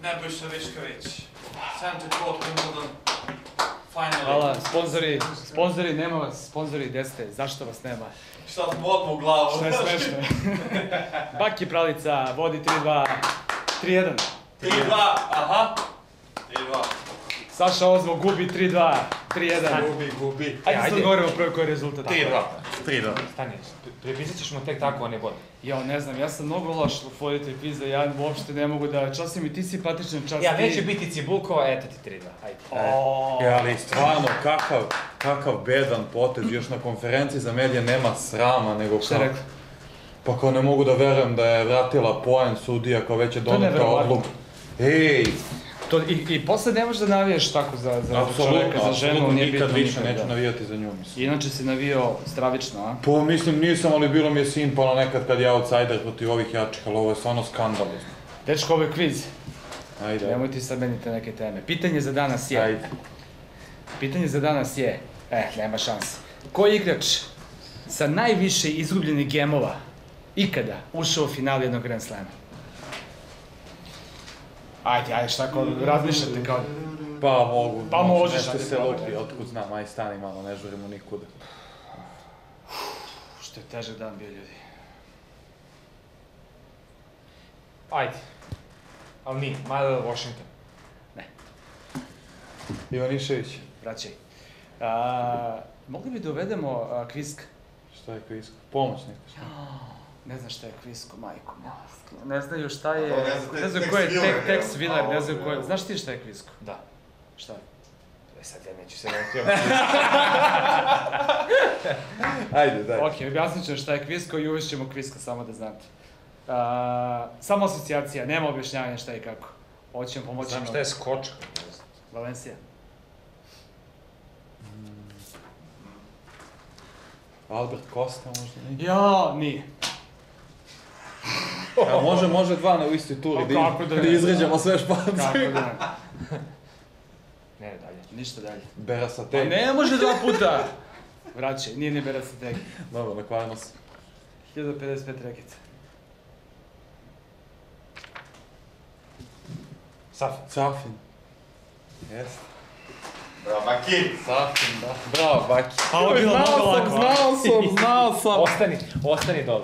Nebojša Višković, Center Court Wimbledon, finally. Hvala, sponzori, nema vas, sponzori, gde ste, zašto vas nema? Šta smo odmah u glavu? Što je smešno. Baki Pralica, vodi 3-2, 3-1. 3-2, aha. 3-2. Saša Ozmo gubi 3-2, 3-1. Gubi. Ajde sad govorimo prvo koji je rezultat. 3-2. Stani, prepisat ćeš mu tek tako, a ne bod. Jo, ne znam, ja sam mnogo loš u voditelj kviza, ja uopšte ne mogu da, čas si mi ti simpatičan, čas ti... Ja, neće biti Cibulko, eto ti 3-2, ajde. Ali stvarno, kakav bedan potez, još na konferenciji za medije nema srama, nego Šta je rekao? Pa kao ne mogu da verujem da je vratila poen sudija, kao već je doneta odluka. Ej! I posle ne možeš da navijaš tako za čoveka, za ženu, apsolutno, nije bitno nikad više nikada. neću navijati za nju, mislim. Inače si navijao stravično, a? Pa mislim, nisam, ali bilo mi je simpano nekad kad je outsider protiv ovih jačih, ali ovo je stvarno skandalozno. Dečko, ovo je kviz. Ajde. Nemoj ti sad menite neke teme. Pitanje za danas je... Ajde. Pitanje za danas je... nema šanse. Koji igrač sa najviše izgubljenih gemova ikada ušao u final jednog Grand Slama? Ajde, šta kao razmišljate kao... Pa mogu, Pa možeš, nešto ajde, se probaj. lupi, otkud znam, aj stani malo, ne žurimo nikuda. Što je težak dan bio, ljudi. Ajde. Ali nije, Mile Washington. Ivanišević, Vraćaj. Mogli bi da uvedemo kvisk? šta je kvisko? Pomoćnik. Ne znam šta je kvisko, majko. Ne znaju šta je... Ne Ne znaju znaju ko je Tex Tex Willer, Willer, ne znaju ko je... Znaš ti šta je kvisko? Da. Šta je? Sad ja neću se vratiti. Ajde, daj. Ok, objasnit ću šta je kvisko i uvešćemo kviska, samo da znate. Samo asocijacija, nema objašnjavanja šta i kako. Hoćemo pomoći... Znam šta je skočka. Valencija. Albert Costa možda nije? Ja, nije. A može dva u istoj turi, A kako da da ne? izređamo sve Kako špance. da ne? Ne, dalje. Ništa dalje. Berasateg. Ne može 2 puta! Vraćaj, nije ni Berasateg. Dobro, nakvarno se. 1055 rekica. Safin. Safin. Jeste. Bravo, Baki. Safin, da. Bravo, Baki. Pa ovo je bilo mnogo lako. Znao sam. Ostani dole.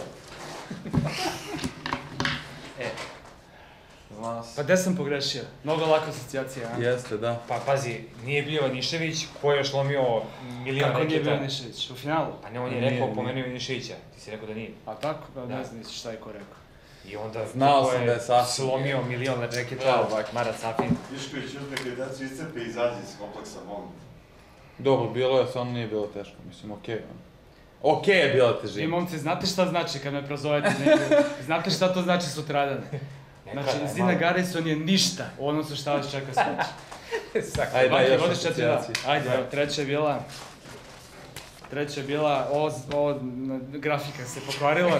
Znao Pa sam. gde sam pogrešio? Mnogo lako asocijacija, a? Jeste, da. Pa pazi, nije bio Ivanišević koji je slomio milion Kako nije bio reketa. Nišević? U finalu? Pa ne, on je Nije, rekao, nije. pomenuo Ivaniševića. Ti si rekao da nije. A tako? Da, Da. ne znam šta je ko rekao. I onda Znao ko sam da je Safin. slomio milion reketa, Bravo, Baki. Marat Safin. Višković uzme akreditaciju iscrpe i izađe iz kompleksa, molim. Dobro, bilo je, samo nije bilo teško, mislim, okej. Okej je bila I težina. momci, znate šta znači kad me prozovete negdje? Znate šta to znači sutradan? Znači, Zina Garrison je ništa u odnosu šta vas čeka sutra. Ajde, daj Baki, još vodiš 4-2. asocijacije. Ajde, evo, treća je bila, ovo grafika se pokvarila,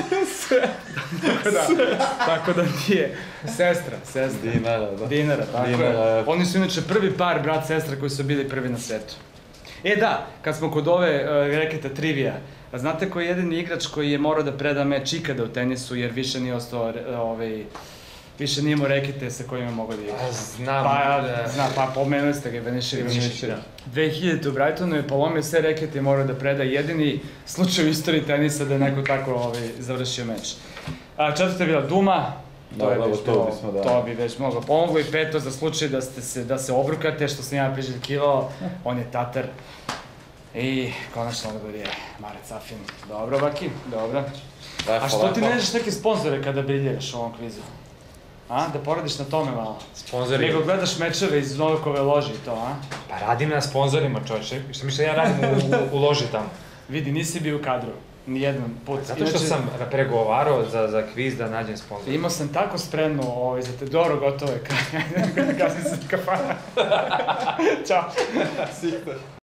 tako da nije, sestra. Dinara, da. Dinara, tako Dinara, je. je. Oni su inače prvi par brat-sestra koji su bili prvi na svetu. Da, kad smo kod ove reketa trivija, a znate koji je jedini igrač koji je morao da preda meč ikada u tenisu jer više nije ostao, više nije imao rekete sa kojima mogo da igra? Znam. Pa pomenuli ste ga Ivanišević. Ivanišević. 2000. u Brightonu je polomio sve rekete i morao da preda jedini slučaj u istoriji tenisa da je neko tako završio meč. Četvrta je bila Duma. To bi već mnogo pomoglo i peto za slučaj da se obrukate, što sam ja priželjkivao, on je Tatar. I konačno odgovor je Marat Safin. Dobro, Baki, dobro. A što ti ne nežeš neke sponzore kada briljiraš u ovom kvizu? Da poradiš na tome malo. Sponzori. Nego gledaš mečeve iz Novakove lože i to, a? Pa radim na sponzorima, čovječe. Što misle, ja radim u loži tamo. Vidi, nisi bio u kadru. Nijedan put. Zato što sam pregovarao za kviz da nađem sponzora. Imao sam tako spremno za te, dobro, gotovo je. Kasnije sam kafana. Ćao.